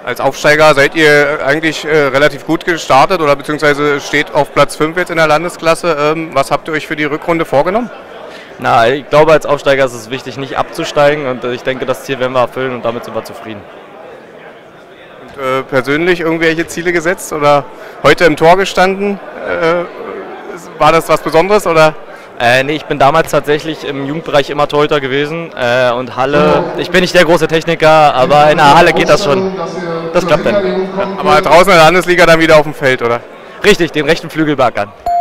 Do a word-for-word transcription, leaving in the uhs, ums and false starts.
Als Aufsteiger seid ihr eigentlich äh, relativ gut gestartet oder beziehungsweise steht auf Platz fünf jetzt in der Landesklasse. Ähm, was habt ihr euch für die Rückrunde vorgenommen? Na, ich glaube, als Aufsteiger ist es wichtig, nicht abzusteigen und ich denke, das Ziel werden wir erfüllen und damit sind wir zufrieden. Und, äh, persönlich irgendwelche Ziele gesetzt oder heute im Tor gestanden? Äh, war das was Besonderes oder? Äh, nee, ich bin damals tatsächlich im Jugendbereich immer Torhüter gewesen äh, und Halle, ich bin nicht der große Techniker, aber in der Halle geht das schon. Das klappt dann. Ja, aber draußen in der Landesliga dann wieder auf dem Feld, oder? Richtig, den rechten Flügel beackern.